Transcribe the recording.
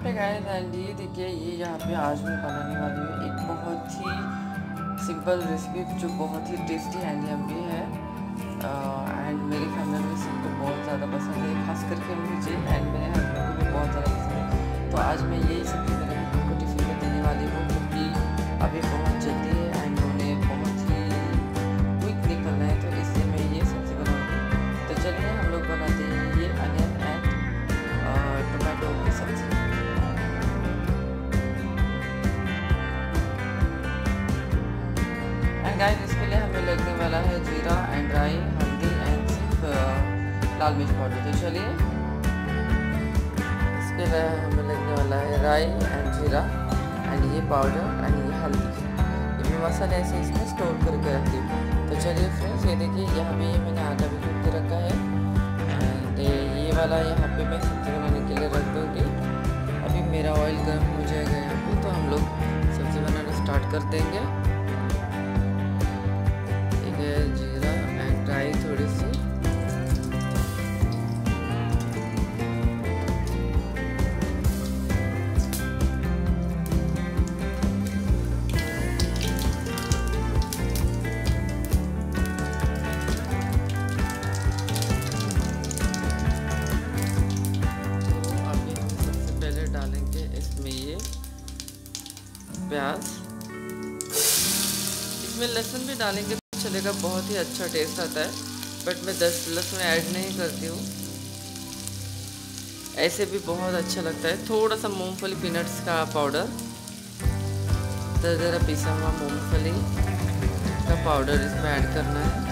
Hey guys and ये देखिए, ये यहाँ पे आज मैं बनाने वाली हूँ एक बहुत ही सिंपल रेसिपी जो बहुत ही टेस्टी एंड यम्मी है। एंड मेरी फैमिली में सबको बहुत ज़्यादा पसंद है, खास करके मुझे एंड मेरे हस्बैंड को भी बहुत ज़्यादा पसंद है। तो आज मैं यही सब्ज़ी मेरे हस्बैंड को टिफिन में देने वाली हूँ, क्योंकि अभी बहुत जल्दी है एंड उन्हें बहुत ही क्विक निकलना है, तो इसलिए मैं ये सब्ज़ी बनाऊँगी। तो चलिए हम लोग बनाते हैं ये अनियन एंड टोमेटो की सब्ज़ी। गाइस इसके लिए हमें लगने वाला है जीरा एंड राई, हल्दी एंड सिर्फ लाल मिर्च पाउडर। तो चलिए इसके लिए हमें लगने वाला है राई एंड जीरा एंड ये पाउडर एंड ये हल्दी। ये मैं मसाले ऐसे इसमें स्टोर करके रखती हूँ। तो चलिए फ्रेंड्स, ये देखिए यहाँ पे ये मैंने आटा भी कूट के रखा है एंड ये वाला यहाँ पे मैं सब्ज़ी बनाने के लिए रख दूँगी। अभी मेरा ऑयल गर्म हो जाएगा यहाँ पे, तो हम लोग सब्ज़ी बनाना स्टार्ट कर देंगे। जीरा एंड राई थोड़ी सी, तो अभी हम सबसे पहले डालेंगे इसमें ये प्याज। इसमें लहसुन भी डालेंगे चलेगा, बहुत ही अच्छा टेस्ट आता है, बट मैं 10 लहसुन ऐड नहीं करती हूँ, ऐसे भी बहुत अच्छा लगता है। थोड़ा सा मूंगफली पीनट्स का पाउडर, ज़रा पिसा हुआ मूंगफली का पाउडर इसमें ऐड करना है।